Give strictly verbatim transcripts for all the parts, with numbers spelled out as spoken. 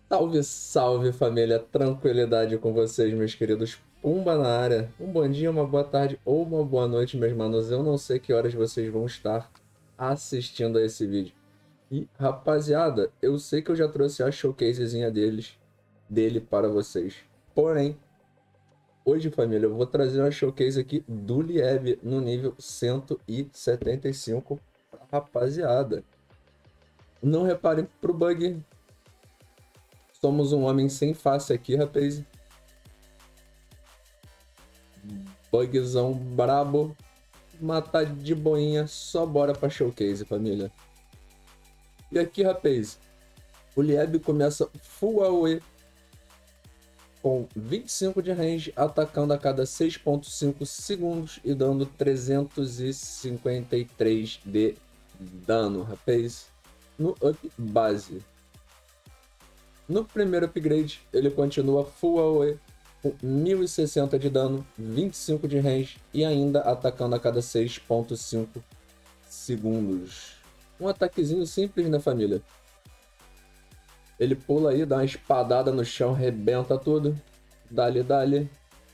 Salve, salve família, tranquilidade com vocês, meus queridos. Pumba na área. Um bom dia, uma boa tarde ou uma boa noite, meus manos. Eu não sei que horas vocês vão estar assistindo a esse vídeo. E rapaziada, eu sei que eu já trouxe a showcasezinha deles, dele para vocês. Porém, hoje, família, eu vou trazer uma showcase aqui do Lieb no nível cento e setenta e cinco, rapaziada. Não reparem pro bug. Somos um homem sem face aqui, rapaz. Bugzão brabo. Matar de boinha. Só bora pra showcase, família. E aqui, rapaz, o Lieb começa full A O E com vinte e cinco de range, atacando a cada seis ponto cinco segundos e dando trezentos e cinquenta e três de dano, rapaz. No up base. No primeiro upgrade, ele continua full A O E com mil e sessenta de dano, vinte e cinco de range e ainda atacando a cada seis ponto cinco segundos. Um ataquezinho simples, né, família? Ele pula aí, dá uma espadada no chão, rebenta tudo. Dali, dali.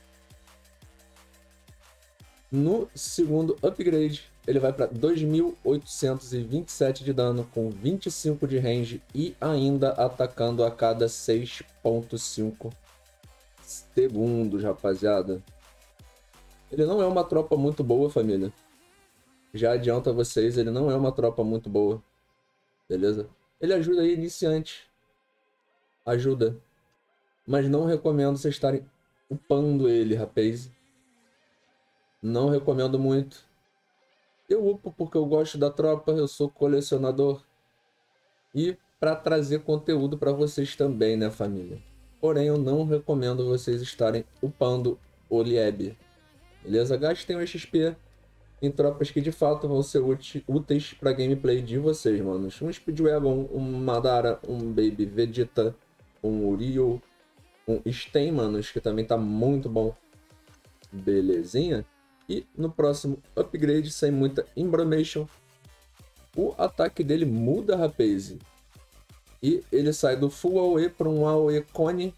No segundo upgrade, ele vai para dois mil oitocentos e vinte e sete de dano, com vinte e cinco de range e ainda atacando a cada seis ponto cinco segundos, rapaziada. Ele não é uma tropa muito boa, família. Já adianto a vocês, ele não é uma tropa muito boa. Beleza? Ele ajuda aí iniciante. Ajuda. Mas não recomendo vocês estarem upando ele, rapaz. Não recomendo muito. Eu upo porque eu gosto da tropa, eu sou colecionador. E para trazer conteúdo para vocês também, né, família? Porém, eu não recomendo vocês estarem upando o Lieb. Beleza? Gastem o X P em tropas que de fato vão ser úteis para gameplay de vocês, manos. Um Speedwagon, um Madara, um Baby Vegeta, um Uriel, um Sten, manos, que também tá muito bom. Belezinha? E no próximo upgrade, sem muita embromation, o ataque dele muda, rapaz. E ele sai do full A O E para um A O E Cone.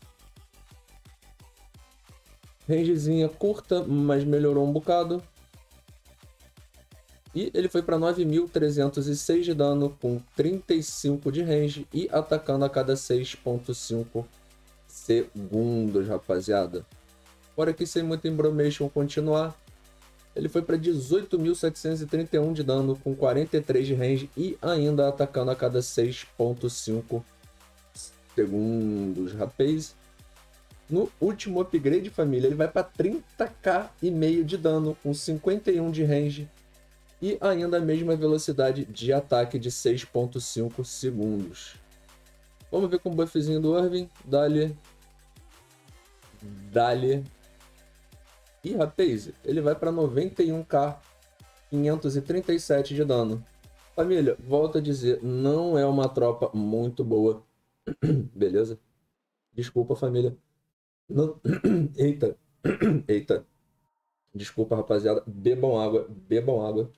Rangezinha curta, mas melhorou um bocado. E ele foi para nove mil trezentos e seis de dano, com trinta e cinco de range e atacando a cada seis ponto cinco segundos, rapaziada. Bora aqui sem muita embromation continuar. Ele foi para dezoito mil setecentos e trinta e um de dano, com quarenta e três de range e ainda atacando a cada seis ponto cinco segundos, rapaz. No último upgrade, família, ele vai para trinta k e meio de dano, com cinquenta e um de range e ainda a mesma velocidade de ataque de seis ponto cinco segundos. Vamos ver com o buffzinho do Irving. Dali. Dali. E, rapaz, ele vai para noventa e um k, quinhentos e trinta e sete de dano. Família, volto a dizer, não é uma tropa muito boa. Beleza? Desculpa, família. Não... Eita. Eita. Desculpa, rapaziada. Bebam água. Bebam água.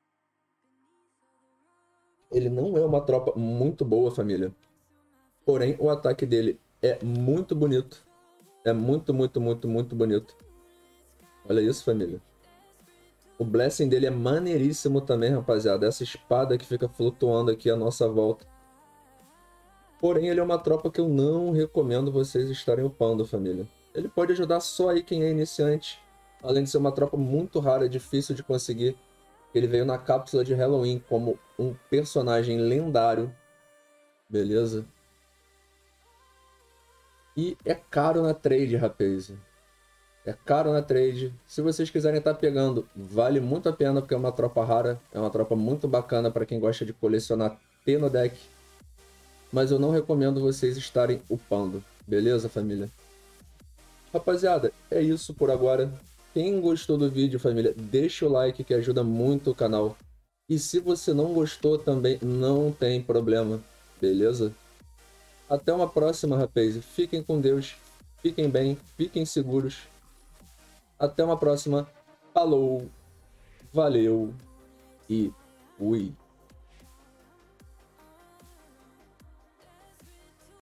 Ele não é uma tropa muito boa, família. Porém, o ataque dele é muito bonito. É muito, muito, muito, muito bonito. Olha isso, família. O Blessing dele é maneiríssimo também, rapaziada. Essa espada que fica flutuando aqui à nossa volta. Porém, ele é uma tropa que eu não recomendo vocês estarem upando, família. Ele pode ajudar só aí quem é iniciante. Além de ser uma tropa muito rara, difícil de conseguir. Ele veio na cápsula de Halloween como um personagem lendário. Beleza? E é caro na trade, rapaz. É caro na trade. Se vocês quiserem estar pegando, vale muito a pena, porque é uma tropa rara. É uma tropa muito bacana para quem gosta de colecionar T no deck. Mas eu não recomendo vocês estarem upando. Beleza, família? Rapaziada, é isso por agora. Quem gostou do vídeo, família, deixa o like que ajuda muito o canal. E se você não gostou também, não tem problema. Beleza? Até uma próxima, rapaz. Fiquem com Deus. Fiquem bem. Fiquem seguros. Até uma próxima. Falou. Valeu. E fui.